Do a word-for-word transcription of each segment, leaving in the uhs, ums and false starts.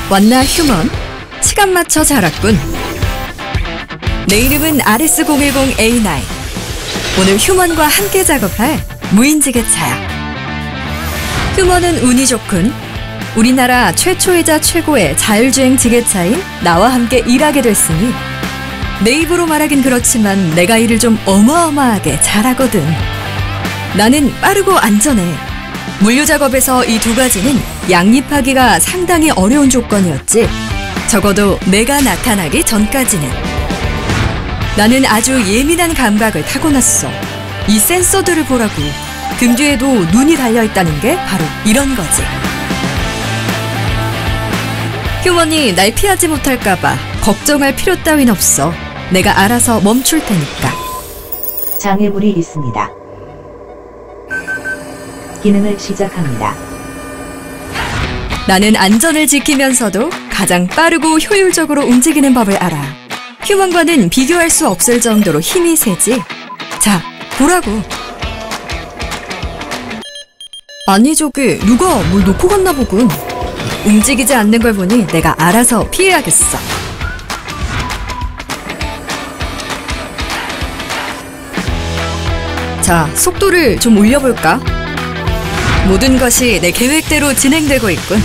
왔나 휴먼? 시간 맞춰 잘 왔군. 내 이름은 아르에스 공일공 에이 나인. 오늘 휴먼과 함께 작업할 무인지게차야. 휴먼은 운이 좋군. 우리나라 최초이자 최고의 자율주행 지게차인 나와 함께 일하게 됐으니 내 입으로 말하긴 그렇지만 내가 일을 좀 어마어마하게 잘하거든. 나는 빠르고 안전해. 물류 작업에서 이 두 가지는 양립하기가 상당히 어려운 조건이었지. 적어도 내가 나타나기 전까지는. 나는 아주 예민한 감각을 타고났어. 이 센서들을 보라고. 등 뒤에도 눈이 달려있다는 게 바로 이런 거지. 휴먼이 날 피하지 못할까봐 걱정할 필요 따윈 없어. 내가 알아서 멈출 테니까. 장애물이 있습니다. 기능을 시작합니다. 나는 안전을 지키면서도 가장 빠르고 효율적으로 움직이는 법을 알아. 휴먼과는 비교할 수 없을 정도로 힘이 세지. 자, 보라고. 아니 저기 누가 뭘 놓고 갔나 보군. 움직이지 않는 걸 보니 내가 알아서 피해야겠어. 자, 속도를 좀 올려볼까? 모든 것이 내 계획대로 진행되고 있군.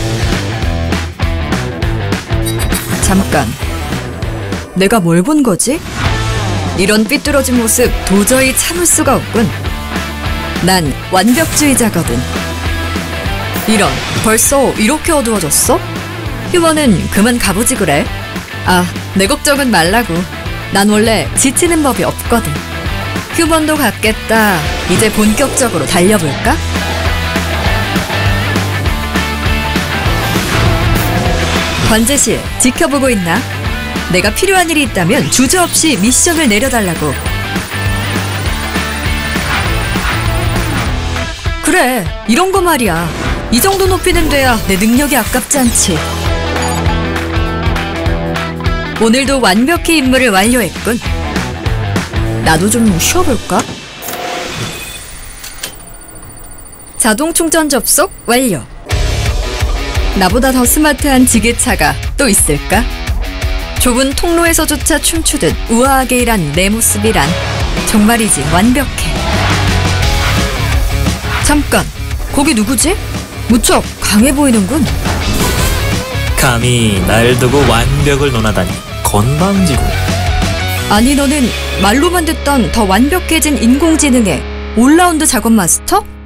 잠깐, 내가 뭘 본 거지? 이런 삐뚤어진 모습 도저히 참을 수가 없군. 난 완벽주의자거든. 이런, 벌써 이렇게 어두워졌어? 휴먼은 그만 가보지 그래. 아, 내 걱정은 말라고. 난 원래 지치는 법이 없거든. 휴먼도 갔겠다. 이제 본격적으로 달려볼까? 관제실, 지켜보고 있나? 내가 필요한 일이 있다면 주저없이 미션을 내려달라고. 그래, 이런 거 말이야. 이 정도 높이는 돼야 내 능력이 아깝지 않지. 오늘도 완벽히 임무를 완료했군. 나도 좀 쉬어볼까? 자동 충전 접속 완료. 나보다 더 스마트한 지게차가 또 있을까? 좁은 통로에서조차 춤추듯 우아하게 일한 내 모습이란 정말이지 완벽해. 잠깐, 거기 누구지? 무척 강해 보이는군. 감히 날 두고 완벽을 논하다니 건방지고. 아니 너는 말로만 듣던 더 완벽해진 인공지능의 올라운드 작업 마스터?